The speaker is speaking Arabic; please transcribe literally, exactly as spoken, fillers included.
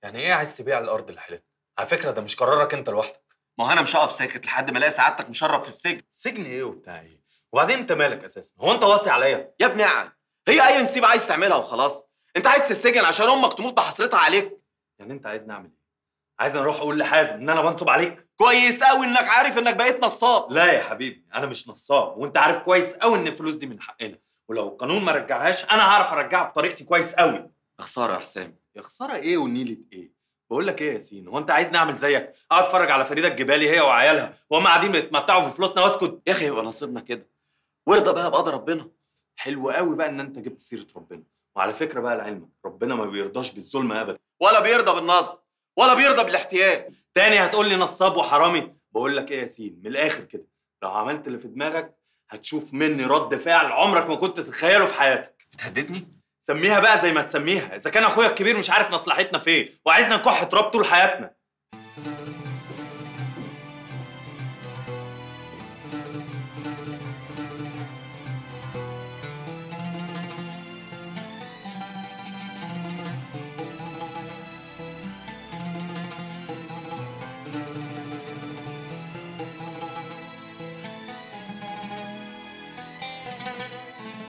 يعني ايه عايز تبيع الارض اللي حيلتنا؟ على فكره ده مش قرارك انت لوحدك. ما هو انا مش هقف ساكت لحد ما الاقي سعادتك مشرف في السجن. سجن ايه وبتاع ايه؟ وبعدين انت مالك اساسا؟ هو انت واصي عليا؟ يا ابني اقعد. هي اي نسيبه عايز تعملها وخلاص. انت عايز تتسجن عشان امك تموت بحسرتها عليك؟ يعني انت عايز نعمل ايه؟ عايز اروح اقول لحازم ان انا بنصب عليك؟ كويس قوي انك عارف انك بقيت نصاب. لا يا حبيبي، انا مش نصاب، وانت عارف كويس قوي ان الفلوس دي من حقنا، ولو القانون ما رجعهاش انا هعرف ارجعها بطريقتي كويس قوي. يا خساره يا حسام. يا خساره ايه ونيله ايه؟ بقول لك ايه يا ياسين، هو انت عايز نعمل زيك اقعد اتفرج على فريده الجبالي هي وعيالها وهم قاعدين بيتمتعوا في فلوسنا واسكت؟ يا اخي يبقى نصيبنا كده، وارضى بقى بقدر ربنا. حلو قوي بقى ان انت جبت سيره ربنا، وعلى فكره بقى لعلمك ربنا ما بيرضاش بالظلم ابدا، ولا بيرضى بالنصب، ولا بيرضى بالاحتيال. تاني هتقول لي نصاب وحرامي؟ بقول لك ايه يا ياسين، من الاخر كده، لو عملت اللي في دماغك هتشوف مني رد فعل عمرك ما كنت تتخيله في حياتك. بتهددني؟ سميها بقى زي ما تسميها، اذا كان اخويا الكبير مش عارف مصلحتنا فين وعايزنا نكح تراب طول حياتنا.